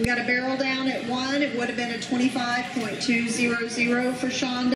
We got a barrel down at 1. It would have been a 25.200 for Shonda.